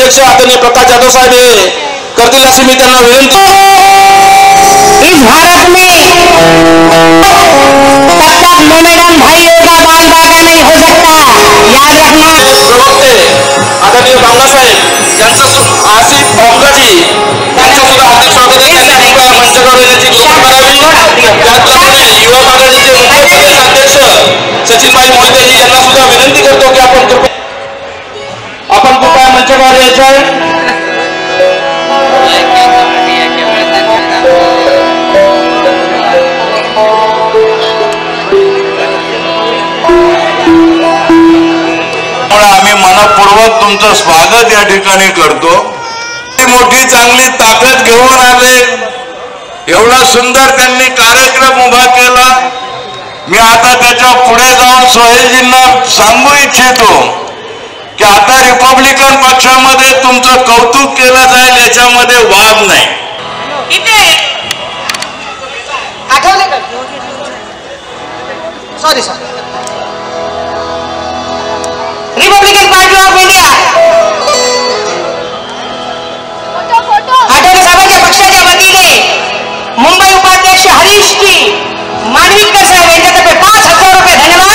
अध्यक्ष आदरणीय प्रकाश जाधव साहेब हे करतील अशी मी त्यांना विनंती। इस भारत में तब तक मोमेडन भाइयों का बाल बाका नहीं हो सकता, याद रखना। प्रवक्ते आदरणीय बांगलासाहेब यांचं आसिफ बांगलाजी यांचं सुद्धा हार्दिक स्वागत आहे। त्यांनी कृपया मंचावर येण्याची कृपा करावी। त्याचप्रमाणे युवक आघाडीचे मुंबई प्रदेश अध्यक्ष सचिनभाई मोहितेजी यांना सुद्धा विनंती करतो की आपण कृपया मंचावर यायचं आहे। आम्ही मनपूर्वक तुमचं स्वागत या ठिकाणी करतो। मोठी चांगली ताकद घेऊन आले, एवढा सुंदर त्यांनी कार्यक्रम उभा केला। मी आता त्याच्या पुढे जाऊन सोहेलजींना सांगू इच्छितो की आता रिपब्लिकन पक्षामध्ये तुमचं कौतुक केलं जाईल, याच्यामध्ये वाद नाही। इथे आठवले का? Sorry Republican party of India Athawale साहेबांच्या पक्षाच्या वतीने मुंबई उपाध्यक्ष हरीश जी मांडवीकर साहेब यांच्यातर्फे 5,000 रुपये धन्यवाद।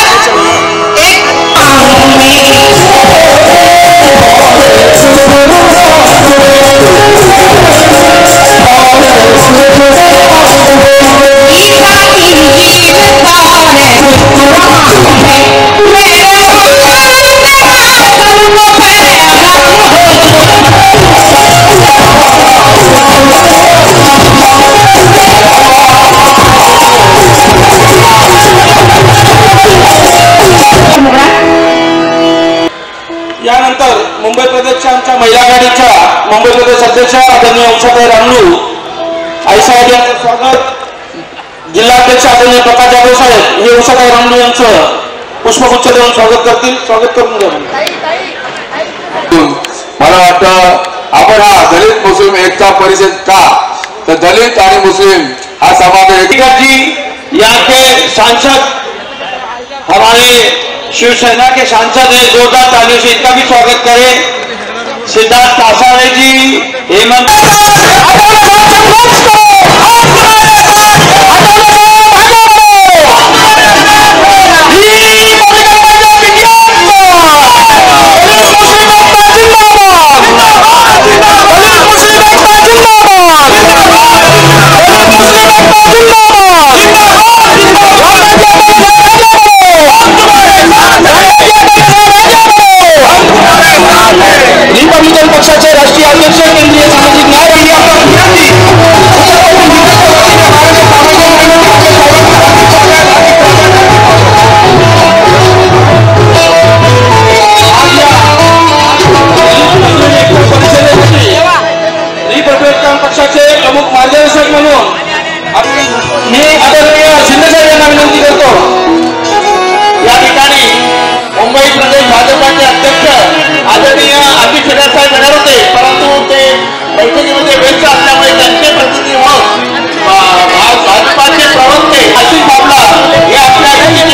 यानंतर मुंबई प्रदेशच्या आमच्या महिला आघाडीच्या मुंबई प्रदेश अध्यक्ष आदरणीय उषाताई रामलू आई साहेब यांचं स्वागत। जिल्हाध्यक्ष आदरणीय प्रकाश जाधव साहेब हे उषाताई रामलू यांचं पुष्पगुच्छ देऊन स्वागत करतील। स्वागत करून घ्या। मला वाटतं आपण हा दलित मुस्लिम एकता परिषद का, तर दलित आणि मुस्लिम हा समाज जी यहाँ के सांसद हमारे शिवसेना के सांसद है, जोरदार तालियों से इनका भी स्वागत करें। सिद्धार्थ कासारे जी, हेमंत रिपब्लिकन पक्षाचे राष्ट्रीय अध्यक्ष केंद्रीय सामाजिक न्याय रिपब्लिकन पक्षाचे प्रमुख मार्गदर्शक म्हणून मी आदरणीय शिंदेसाहेब यांना विनंती करतो। या ठिकाणी मुंबई प्रदेश भाजपाचे अध्यक्ष आदरणीय अतिश शेलार साहेब येणार होते, परंतु ते बैठकीमध्ये व्यस्त असल्यामुळे त्यांचे प्रतिनिधी म्हणून भाजपाचे प्रवक्ते आशिष बाबला हे आपल्या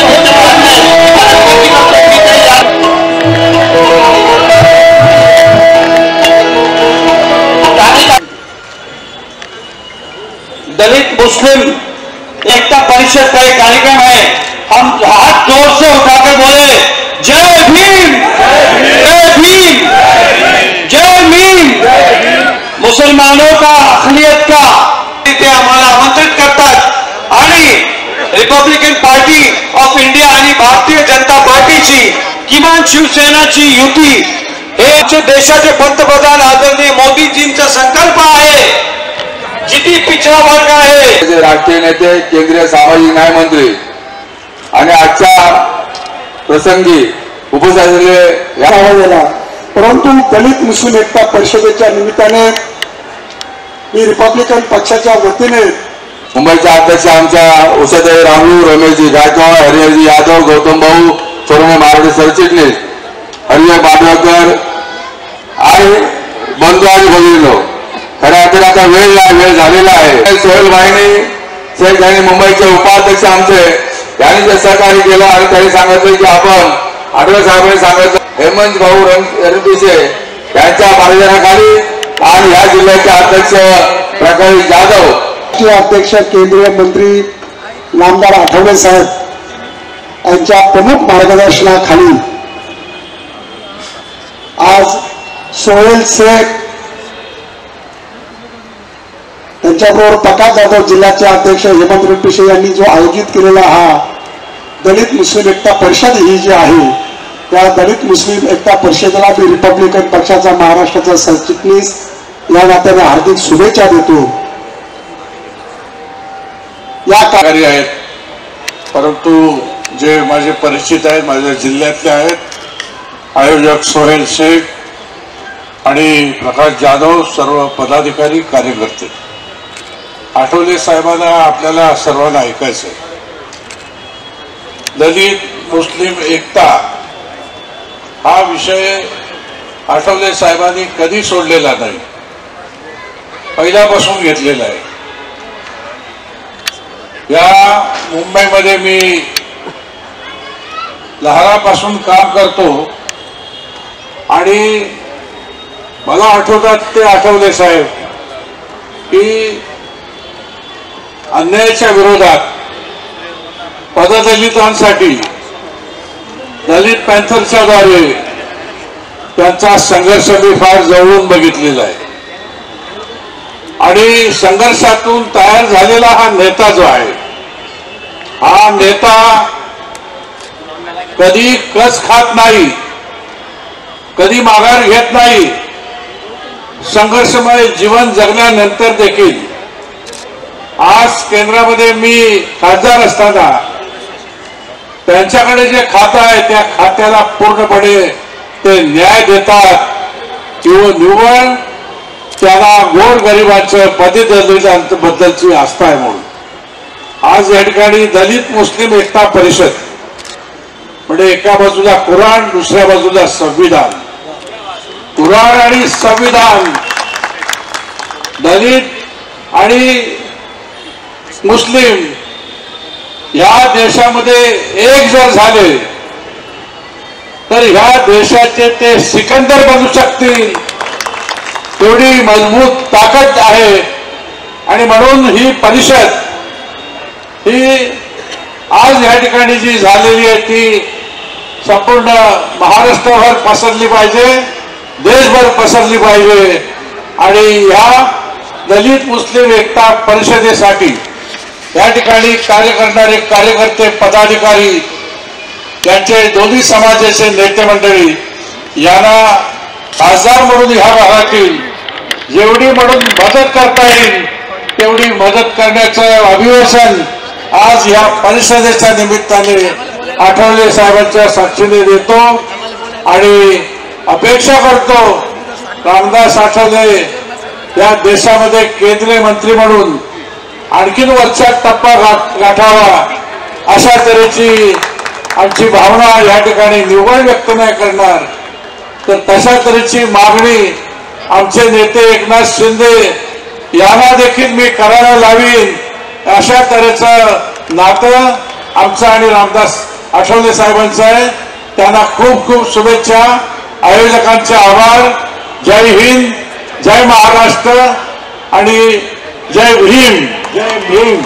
दलित मुस्लिम एकता परिषद का एक कार्यक्रम है। हम हाथ जोर से उठाकर बोले जय भीम, जय भीम, जय भीम। मुसलमानों का अखिलियत का ते आम्हाला आमंत्रित करतात आणि रिपब्लिकन पार्टी ऑफ इंडिया आणि भारतीय जनता पार्टीची किमान शिवसेनाची युती हे देशाचे पंतप्रधान आदरणीय मोदीजींचा संकल्प आहे। जिथे पिछड़ा वर्ग आहे, राष्ट्रीय नेते, केंद्रीय सामाजिक न्याय मंत्री आणि आजच्या प्रसंगी उपस्थित झालेला, परंतु दलित मुस्लिम एकता परिषदेच्या निमित्ताने मी रिपब्लिकन पक्षाच्या वतीने मुंबईच्या अध्यक्ष आमच्या उषाताई रामलू, रमेशजी गायकवाड, हरिहरजी यादव, गौतम भाऊ सोनवणे, मराठे सरचिटणीस, हरिहर बांदवकर आणि बंधू आणि भगिनींनो, खऱ्या अर्थाने आता वेळ झालेला आहे। सोहेल भाईनी मुंबईचे उपाध्यक्ष आमचे यांनी जे सहकार्य केलं आणि त्यांनी सांगितलं की आपण आठवले साहेबांनी सांगितलं हेमंत भाऊ रणपिसे त्यांच्या मार्गदर्शनाखाली आणि या जिल्ह्याचे अध्यक्ष प्रकाश जाधव, राष्ट्रीय अध्यक्ष केंद्रीय मंत्री नामदार आठवले साहेब यांच्या प्रमुख मार्गदर्शनाखाली आज सोहेल शेख त्यांच्याबरोबर प्रकाश जाधव जिल्ह्याचे अध्यक्ष हेमंत पिशे यांनी जो आयोजित केलेला हा दलित मुस्लिम एकता परिषद ही जी आहे, त्या दलित मुस्लिम एकता परिषदेला मी रिपब्लिकन पक्षाचा महाराष्ट्राचा सरचिटणीस या नात्याने हार्दिक शुभेच्छा देतो. या कार्य आहेत, परंतु जे माझे परिचित आहेत, माझ्या जिल्ह्यातले आहेत, आयोजक सोहेल शेख आणि प्रकाश जाधव, सर्व पदाधिकारी कार्यकर्ते, आठवले साहेबांना आपल्याला सर्वांना ऐकायचं आहे. दलित मुस्लिम एकता हा विषय आठवले साहेबांनी कधी सोडलेला नाही, पहिल्यापासून घेतलेला आहे. या मुंबईमध्ये मी लहानापासून काम करतो आणि मला आठवतात ते आठवले साहेब की अन्यायाच्या विरोधात पददलितांसाठी दलित पॅन्थरच्या द्वारे त्यांचा संघर्ष मी फार जवळून बघितलेला आहे आणि संघर्षातून तयार झालेला हा नेता जो आहे, हा नेता कधी कस खात नाही, कधी माघार घेत नाही. संघर्षमय जीवन जगल्यानंतर देखील आज केंद्रामध्ये मी खासदार असताना त्यांच्याकडे जे खातं आहे त्या खात्याला पूर्णपणे ते न्याय देतात किंवा निव्वळ त्याला गोरगरिबांच्या पददलितांबद्दलची आस्था आहे. म्हणून आज या ठिकाणी दलित मुस्लिम एकता परिषद म्हणजे एका बाजूला कुराण, दुसऱ्या बाजूला संविधान, कुराण आणि संविधान, दलित आणि मुस्लिम या देशामध्ये एक जर झाले तर ह्या देशाचे ते सिकंदर बनू शकतील, तेवढी मजबूत ताकद आहे. आणि म्हणून ही परिषद ही आज या ठिकाणी जी झालेली आहे ती संपूर्ण महाराष्ट्रभर पसरली पाहिजे, देशभर पसरली पाहिजे. आणि ह्या दलित मुस्लिम एकता परिषदेसाठी या ठिकाणी कार्य करणारे कार्यकर्ते, पदाधिकारी, त्यांचे दोन्ही समाजाचे नेते मंडळी यांना खासदार म्हणून ह्या भागातील जेवढी म्हणून मदत करता येईल तेवढी मदत करण्याचं अभिवादन आज या परिषदेच्या निमित्ताने आठवले साहेबांच्या साक्षीने देतो आणि अपेक्षा करतो रामदास आठवले या देशामध्ये केंद्रीय मंत्री म्हणून आणखीन वरचा टप्पा गाठावा अशा तऱ्हेची आमची भावना या ठिकाणी निव्वळ व्यक्त नाही करणार, तर तशा तऱ्हेची मागणी आमचे नेते एकनाथ शिंदे यांना देखील मी करायला लावीन. अशा तऱ्हेचं नातं आमचं आणि रामदास आठवले साहेबांचं आहे. त्यांना खूप खूप शुभेच्छा, आयोजकांचे आभार. जय हिंद, जय महाराष्ट्र आणि जय भीम. जय भीम.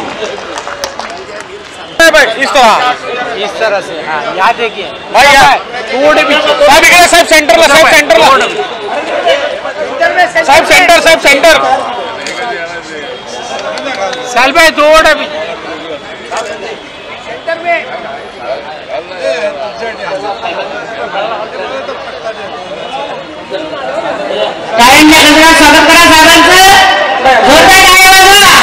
इस तरह से हाँ, यहाँ देखिए भाई, थोड़े पीछे साहब, इकडे साहब सेंटरला, साहब सेंटरला, साहब सेंटर, साहब सेंटर, साल भाई थोड़ा पीछे सेंटर में. टाळ्यांच्या गजरात स्वागत करा साहेबांचं. जोरदार टाळ्या वाजवा.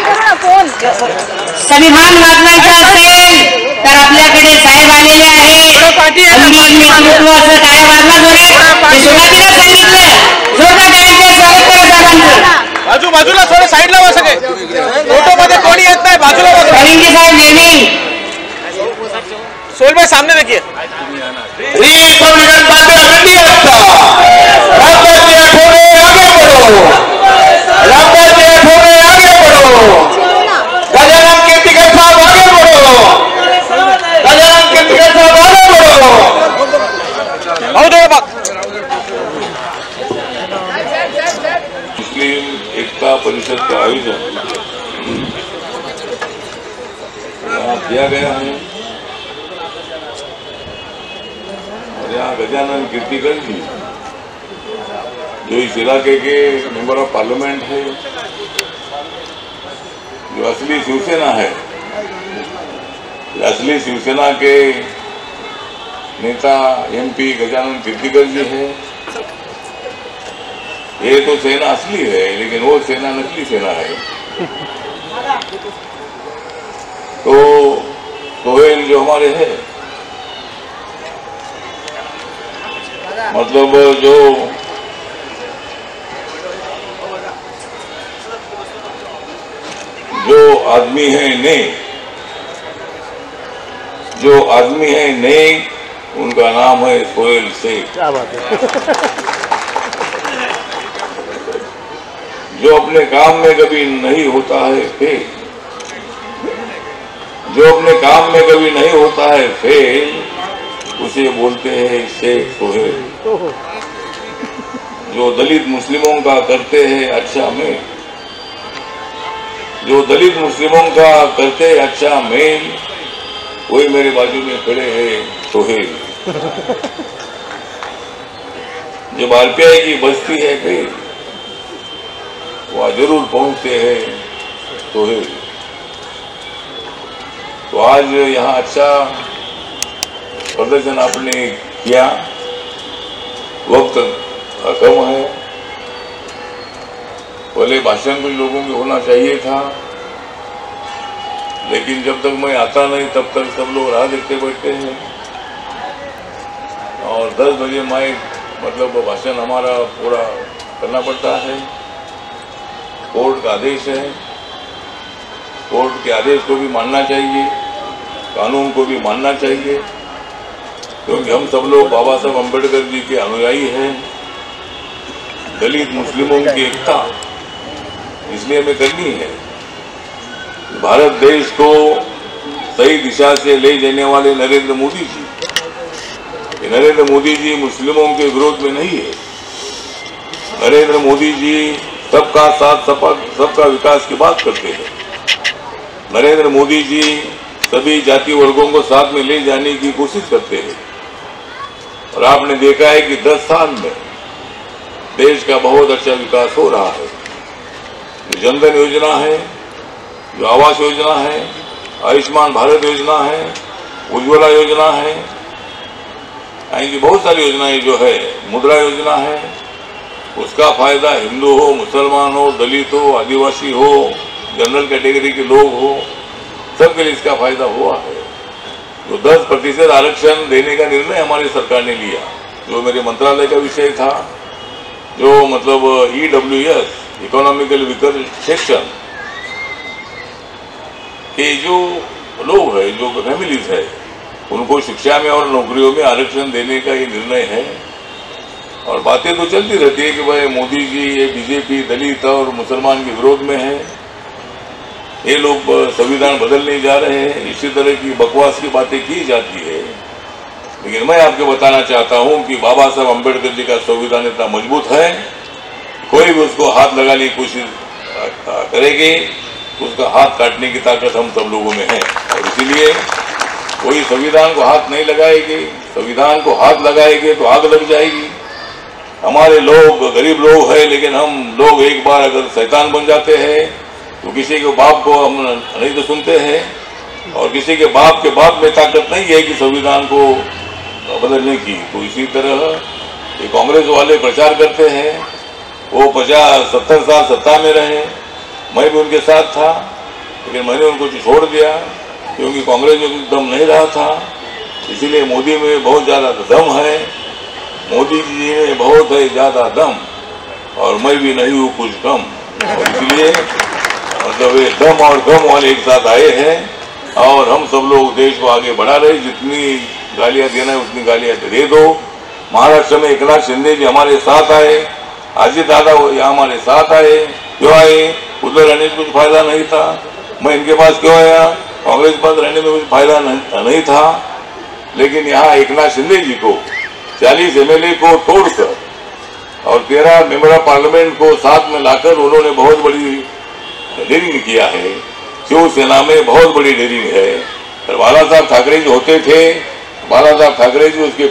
संविधान वाचनाचं असेल तर आपल्याकडे साहेब आलेले आहेत. नेतृत्वाचं टाळ्या वाजवा जोरात. ते सुरुवातीला सांगितलं. जोरदार टाळ्यांचे स्वागत करा साहेबांचं. बाजूला थोडं साईडला बसा, सगळे फोटो मध्ये कोणी येत नाही, बाजूला बसा. प्रवीणजी साहेब नेहमी. सोहेल भाई सामने देखिए. Republican party of India Ramdas ji Athawale आगे बढ़ो, रामदास जी आठवले आगे बढ़ो, गजानन कीर्तिकर साहब आगे बढ़ो, गजानन कीर्तिकर साहब आगे बढ़ो. भाऊ थोड़ा परिषद का आयोजन यहाँ किया गया है और यहाँ गजानन कीर्तिकर जी जो इस इलाके के मेंबर ऑफ पार्लियामेंट है, जो असली शिवसेना है, असली शिवसेना के नेता MP गजानन कीर्तिकर जी है। ये तो सेना असली है, लेकिन वो सेना नकली सेना है। तो सोहेल जो हमारे है, मतलब जो आदमी है नेक, जो आदमी है नेक, उनका नाम है सोहेल शेख। क्या बात है। जो अपने काम में कभी नहीं होता है फेल, जो अपने काम में कभी नहीं होता है फेल, उसे बोलते हैं शेख सोहेल। जो दलित मुस्लिमों का करते हैं अच्छा मेल, जो दलित मुस्लिमों का करते हैं अच्छा मेल, वही मेरे बाजू में खड़े हैं सोहेल। जब RPI की बस्ती है फेल, वहाँ जरूर पहुंचते हैं सोहेल। तो आज यहाँ अच्छा प्रदर्शन आपने किया, वक्त कम है, पहले भाषण कुछ लोगों के होना चाहिए था, लेकिन जब तक मैं आता नहीं तब तक सब लोग राह देखते बैठते हैं। और 10 बजे मतलब भाषण हमारा पूरा करना पड़ता है। कोर्ट का आदेश है, कोर्ट के आदेश को भी मानना चाहिए, कानून को भी मानना चाहिए, क्योंकि हम सब लोग बाबा साहब अम्बेडकर जी के अनुयायी हैं। दलित मुस्लिमों की एकता इसलिए हमें करनी है। भारत देश को सही दिशा से ले जाने वाले नरेंद्र मोदी जी, नरेंद्र मोदी जी मुस्लिमों के विरोध में नहीं है। नरेंद्र मोदी जी सबका साथ सबका विकास की बात करते हैं। नरेंद्र मोदी जी सभी जाति वर्गों को साथ में ले जाने की कोशिश करते हैं। और आपने देखा है कि 10 साल में देश का बहुत अच्छा विकास हो रहा है। जो जनधन योजना है, जो आवास योजना है, आयुष्मान भारत योजना है, उज्ज्वला योजना है, ऐसी बहुत सारी योजनाएं जो है, मुद्रा योजना है, उसका फायदा हिंदू हो, मुसलमान हो, दलित हो, आदिवासी हो, जनरल कैटेगरी के लोग हो, सबके लिए इसका फायदा हुआ है। जो 10% आरक्षण देने का निर्णय हमारी सरकार ने लिया, जो मेरे मंत्रालय का विषय था, जो मतलब EWS इकोनॉमिकल वीकर सेक्शन के जो लोग है, जो फैमिलीज है, उनको शिक्षा में और नौकरियों में आरक्षण देने का ये निर्णय है। और बातें तो चलती रहती है कि भाई मोदी जी ये BJP दलित और मुसलमान के विरोध में है, ये लोग संविधान बदलने जा रहे हैं, इसी तरह की बकवास की बातें की जाती है। लेकिन मैं आपको बताना चाहता हूं कि बाबा साहब अम्बेडकर जी का संविधान इतना मजबूत है, कोई भी उसको हाथ लगाने की कोशिश करेगी, उसका हाथ काटने की ताकत हम सब लोगों में है। और इसीलिए कोई संविधान को हाथ नहीं लगाएगी, संविधान को हाथ लगाएंगे तो आग लग जाएगी। हमारे लोग गरीब लोग हैं, लेकिन हम लोग एक बार अगर शैतान बन जाते हैं तो किसी के बाप को हम नहीं तो सुनते हैं, और किसी के बाप में ताकत नहीं है कि संविधान को बदलने की। तो इसी तरह ये कांग्रेस वाले प्रचार करते हैं, वो 50-70 साल सत्ता में रहे, मैं भी उनके साथ था, लेकिन मैंने उनको छोड़ दिया क्योंकि कांग्रेस में कुछ दम नहीं रहा था। इसीलिए मोदी में बहुत ज़्यादा दम है, मोदी जी में बहुत है ज़्यादा दम, और मैं भी नहीं हूँ कुछ कम। और इसलिए मतलब ये दम और गम वाले एक साथ आए हैं, और हम सब लोग देश को आगे बढ़ा रहे। जितनी गालियां देना है उतनी गालियां दे दो। महाराष्ट्र में एकनाथ शिंदे जी हमारे साथ आए, अजित दादा यहाँ हमारे साथ आए। क्यों आए? उधर रहने से कुछ फायदा नहीं था, मैं इनके पास क्यों आया? कांग्रेस के पास रहने में कुछ फायदा नहीं था। लेकिन यहाँ एकनाथ शिंदे जी को 40 MLA को तोड़कर और 13 मेंबर ऑफ पार्लियामेंट को साथ में लाकर उन्होंने बहुत बड़ी डेयरिंग किया है। शिवसेना में बहुत बड़ी डेयरिंग है। और बाला साहब ठाकरे जो होते थे, बाला साहब ठाकरे जी उसके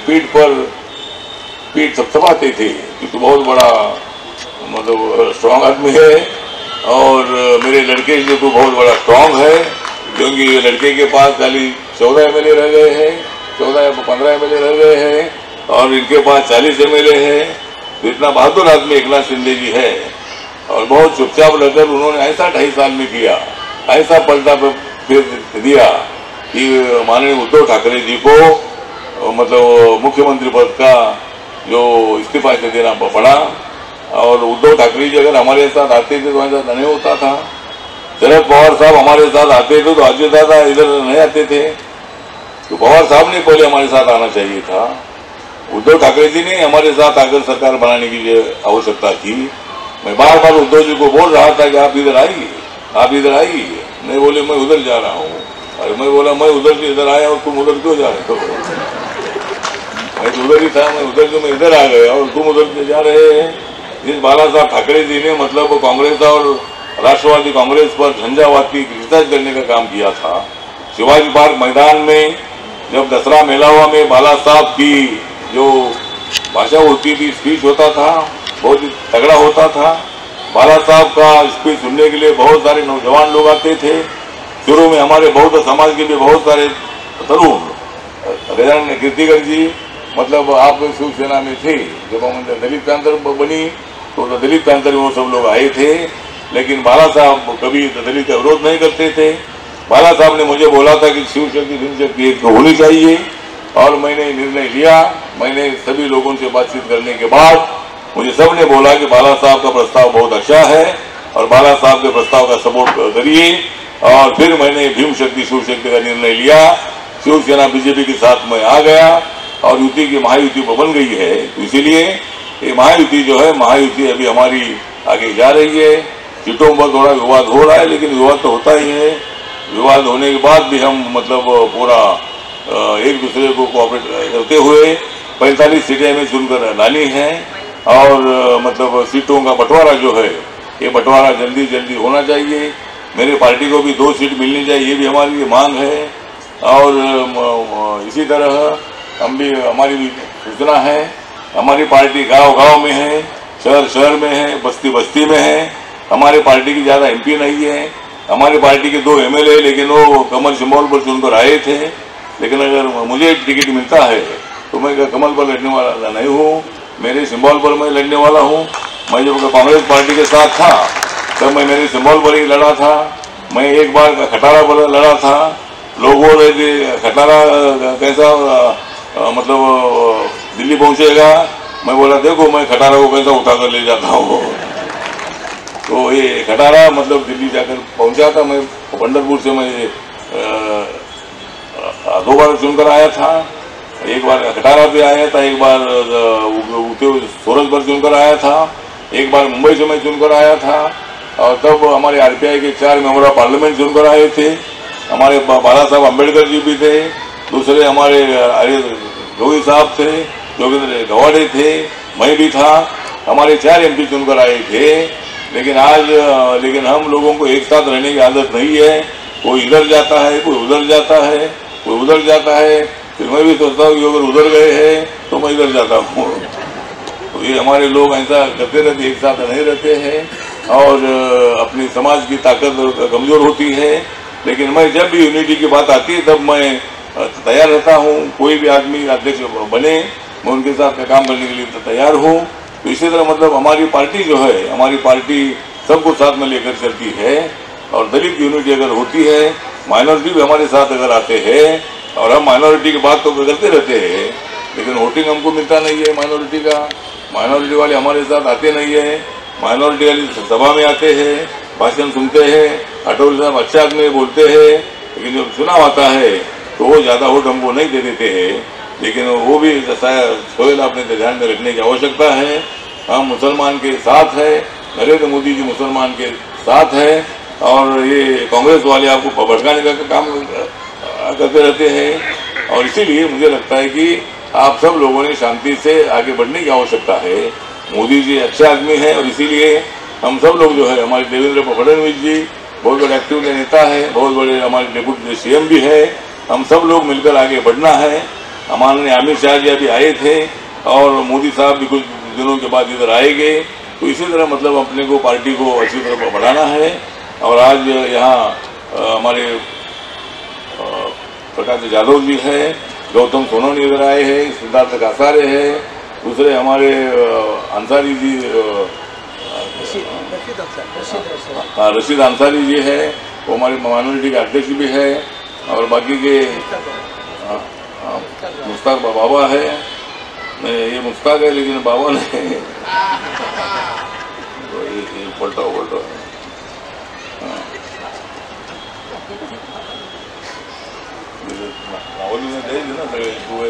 पीठ थपथपाते थे कि तू बहुत बड़ा मतलब स्ट्रांग आदमी है और मेरे लड़के जो तो बहुत बड़ा स्ट्रांग है, क्योंकि लड़के के पास खाली 14 MLA रह गए हैं, 14 या 15 MLA रह गए हैं और इनके पास 40 MLA है। तो इतना बहादुर आदमी एकनाथ शिंदे जी है और बहुत चुपचाप रहकर उन्होंने ऐसा 2.5 साल में किया, ऐसा पलटा फिर दिया कि माननीय उद्धव ठाकरे जी को मतलब मुख्यमंत्री पद का जो इस्तीफा देना पड़ा। और उद्धव ठाकरे जी अगर हमारे साथ आते थे तो ऐसा नहीं होता था। शरद पवार साहब हमारे साथ आते थे तो अजय दादा इधर नहीं आते थे। तो पवार साहब ने पहले हमारे साथ आना चाहिए था। उद्धव ठाकरे जी ने हमारे साथ आकर सरकार बनाने की आवश्यकता थी। मैं बार बार उद्धव जी को बोल रहा था कि आप इधर आइए, आप इधर आइए। नहीं बोले मैं उधर जा रहा हूँ। अरे मैं बोला मैं उधर से इधर आया और तुम उधर क्यों जा रहे हो? मैं तो उधर ही था, मैं उधर से मैं इधर आ गया और तुम उधर से जा रहे हैं। जिस बाला साहब ठाकरे जी ने मतलब कांग्रेस और राष्ट्रवादी कांग्रेस पर झंझावात की रिसर्च करने का काम किया था। शिवाजी पार्क मैदान में जब दसरा मेला हुआ में बाला साहब की जो भाषा होती थी, स्पीच होता था, बहुत ही तगड़ा होता था। बाला साहब का स्पीच सुनने के लिए बहुत सारे नौजवान लोग आते थे। शुरू में हमारे बौद्ध समाज के भी बहुत सारे तरुण, गजानन कीर्तिकर जी मतलब आप शिवसेना में थे, जब हम दलित प्रांतर बनी तो दलित प्रांतर में वो सब लोग आए थे, लेकिन बाला साहब कभी दलित का विरोध नहीं करते थे। बाला साहब ने मुझे बोला था कि शिव शक्ति भीम शक्ति एक होनी चाहिए और मैंने निर्णय लिया। मैंने सभी लोगों से बातचीत करने के बाद मुझे सबने बोला कि बाला साहब का प्रस्ताव बहुत अच्छा है और बाला साहब के प्रस्ताव का सपोर्ट करिए। और फिर मैंने भीम शक्ति शिव शक्ति का निर्णय लिया। शिवसेना बीजेपी के साथ में आ गया और युति की महायुति बन गई है। तो इसीलिए ये महायुति जो है, महायुति अभी हमारी आगे जा रही है। सीटों पर थोड़ा विवाद हो रहा है, लेकिन विवाद तो होता ही है। विवाद होने के बाद भी हम मतलब पूरा एक दूसरे को कोऑपरेट करते हुए 45 सीटें हमें चुनकर लानी है। और मतलब सीटों का बंटवारा जो है, ये बंटवारा जल्दी जल्दी होना चाहिए। मेरी पार्टी को भी 2 सीट मिलनी चाहिए, ये भी हमारी मांग है। और इसी तरह हम भी, हमारी भी सूचना है, हमारी पार्टी गांव गांव में है, शहर शहर में है, बस्ती बस्ती में है। हमारी पार्टी की ज़्यादा MP नहीं है। हमारी पार्टी के 2 MLA लेकिन वो कमल सिंबल पर चुनकर आए थे। लेकिन अगर मुझे टिकट मिलता है तो मैं कमल पर लड़ने वाला नहीं हूँ, मेरे सिंबल पर मैं लड़ने वाला हूँ। मैं जब कांग्रेस पार्टी के साथ था तब मैं मेरे सिंबल पर ही लड़ा था। मैं एक बार खटारा पर लड़ा था। लोग बोल रहे थे खटारा कैसा मतलब दिल्ली पहुंचेगा। मैं बोला देखो मैं खटारा को कैसा उठा कर ले जाता हूँ। तो ये खटारा मतलब दिल्ली जाकर पहुंचा था। मैं पंढरपुर से मैं 2 बार चुनकर आया था। एक बार खटारा पे आया था, एक बार सूरज पर चुनकर आया था, एक बार मुंबई से मैं चुनकर आया था। और तब हमारे RPI के 4 मेंबर ऑफ पार्लियामेंट चुनकर आए थे। हमारे बाला साहब अम्बेडकर जी भी थे, दूसरे हमारे जोगी साहब थे, जोगेंद्र गवाड़े थे, मैं भी था। हमारे 4 MP चुनकर आए थे। लेकिन हम लोगों को एक साथ रहने की आदत नहीं है। कोई इधर जाता है, कोई उधर जाता है, कोई उधर जाता है। फिर मैं भी सोचता हूँ कि अगर उधर गए हैं तो मैं इधर जाता हूँ। तो ये हमारे लोग ऐसा करते रहते, एक साथ नहीं रहते हैं और अपनी समाज की ताकत कमजोर होती है। लेकिन मैं जब भी यूनिटी की बात आती है तब मैं तैयार रहता हूँ। कोई भी आदमी अध्यक्ष बने, मैं उनके साथ काम करने के लिए तैयार हूँ। तो इसी तरह मतलब हमारी पार्टी जो है, हमारी पार्टी सबको साथ में लेकर चलती है। और दलित यूनिटी अगर होती है, माइनॉरिटी भी हमारे साथ अगर आते हैं और हम माइनॉरिटी की बात तो करते रहते हैं, लेकिन वोटिंग हमको मिलता नहीं है माइनॉरिटी का। माइनॉरिटी वाले हमारे साथ आते नहीं है। माइनॉरिटी वाले सभा में आते हैं, भाषण सुनते हैं, अटोल साहब अच्छे आदमी बोलते हैं, लेकिन जब चुनाव आता है तो वो ज़्यादा वोट हमको नहीं दे देते हैं। लेकिन वो भी सोहेल अपने ध्यान में रखने की आवश्यकता है। हम मुसलमान के साथ है, नरेंद्र मोदी जी मुसलमान के साथ है और ये कांग्रेस वाले आपको भड़काने का काम करते रहते हैं। और इसीलिए मुझे लगता है कि आप सब लोगों ने शांति से आगे बढ़ने की आवश्यकता है। मोदी जी अच्छे आदमी हैं और इसीलिए हम सब लोग जो है, हमारे देवेंद्र फडणवीस जी बहुत बड़े एक्टिव नेता है, बहुत बड़े हमारे डिप्टी CM भी है। हम सब लोग मिलकर आगे बढ़ना है। हमारे अमित शाह जी अभी आए थे और मोदी साहब भी कुछ दिनों के बाद इधर आएंगे, तो इसी तरह मतलब अपने को पार्टी को अच्छी तरह बढ़ाना है। और आज यहाँ हमारे प्रकाश यादव जी है, गौतम सोनवणे इधर आए हैं, सिद्धार्थ कासारे है, दूसरे हमारे अंसारी जी रशीद अंसारी जी है, वो हमारे माइनॉरिटी के अध्यक्ष भी है। और बाकी के मुश्ताक बाबा है, ये मुश्ताक है लेकिन बाबा नहीं, पलटा नावली में दे ना सगळे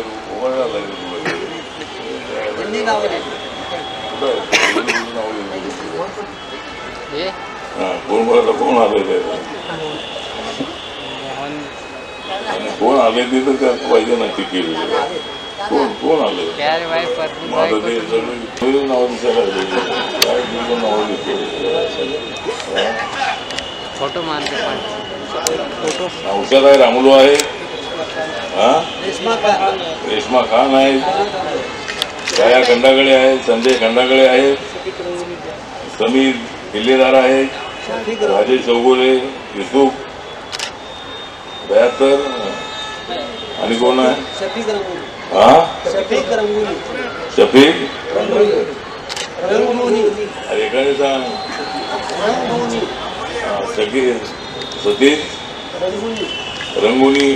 कोण आले कोण आले ते तर त्यात पाहिजे ना तिकीट कोण आले माझं ते सगळं नाव फोटो मारते औषध आहे, रामुलू आहे, रेश्मा खान आहे, छाया खंडागळे आहेत, संजय खंडागळे आहेत, समीर किल्लेदार आहे, राजेश चौगुले, युसुफ दयातर आणि कोण आहे शफीक अरे एकाने सांग सतीश रंगुनी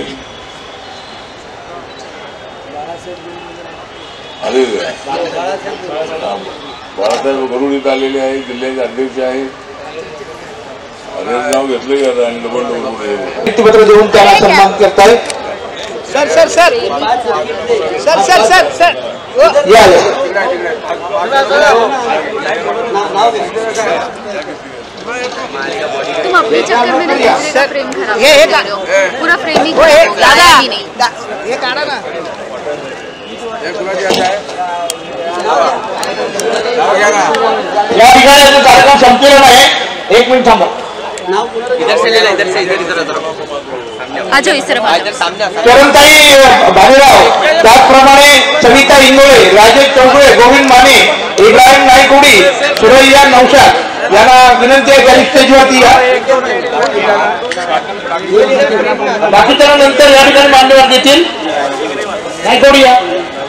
अरे बाळासाहेब गरुड इथं आलेले आहेत, जिल्ह्याचे अध्यक्ष आहेत. अरे नाव घेतलं का आणि पत्र देऊन त्याला सन्मान करतायत. Sir sir sir sir sir sir sir या तुम अपने चक्कर में नहीं दूसरे का फ्रेम खराब कर रहे हो, पूरा फ्रेम ही खराब हो गया, आया भी नहीं। ये काढा ना या ठिकाणी कार्यक्रम संपलेला आहे. 1 मिनिट थांबा. आ जाओ इस तरफ आ जाओ. चरणताई भालेराव, त्याचप्रमाणे सविता इंगोळे, राजेश चौगुळे, गोविंद माने, इब्राहिम नाईकवडी, सुरैया नौशाद यांना विनंती आहे की स्टेजवरती या. बाकीच्या नंतर या ठिकाणी मान्यवर देतील. नाईकवडी या.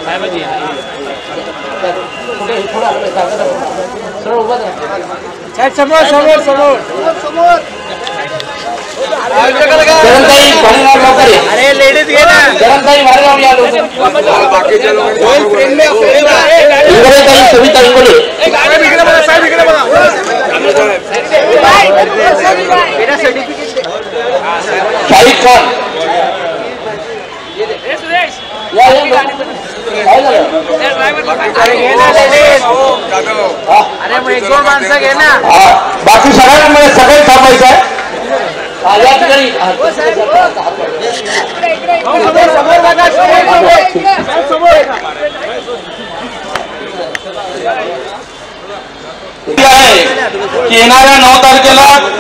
समोर समोर समोर चरणताई भालेराव लवकर या. अरे लेडीज घे ना. चरणताई भालेराव या लवकर. इंगोळेताई, सविता इंगोळे, साहेब इकडे बघा. शाहिद खान या. काय झालं? अरे घे ना लेडीज. अरे मग 1-2 माणसं घे ना. बाकी सगळ्यांमध्ये सगळे थांबायचं आहे. या ठिकाणी समोर बघा, समोर आहे की येणाऱ्या 9 तारखेला